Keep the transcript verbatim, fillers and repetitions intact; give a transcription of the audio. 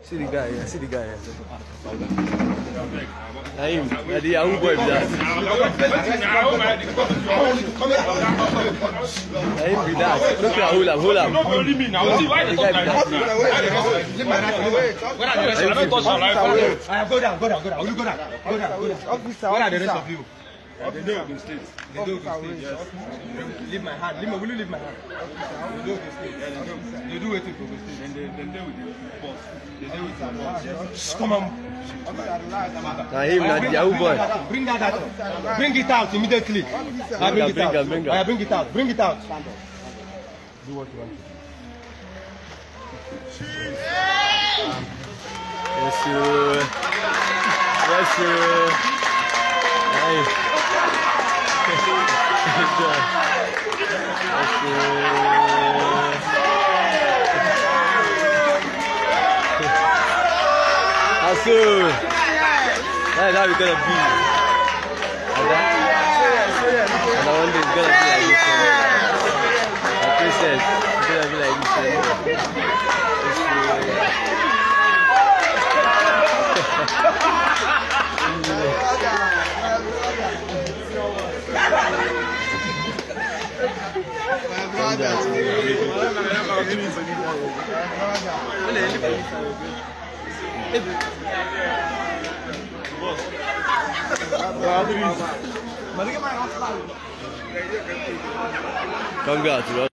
See the guy, yeah, see the guy, yeah. Naim, yeah, the Yahoo boy, that. Naim be that. Look at hold up, hold up. The guy be that. Go down, go down, go down. Go down, go down, go down. Where are the rest of you? Uh, they know Ogun State. They know Ogun State, yes. Leave my hand. Leave my, will you leave my hand? They know Ogun State. Yeah, they know. They do waiting for Ogun State. And they, they deal with the boss. They deal with the boss. Yes. Come on. Naim, not the Yahoo boy. Bring that out. Bring it out immediately. Now bring it out. Bring it, Oh, yeah, bring it out. Bring it out. Do what you want. Yes, sir. Yes, sir. Nice. Good job. Yes, sir. Asu. That's how it's gonna be. And that, and I one day it's gonna be like this. Like princess, it's gonna be like this. Congrats, bro.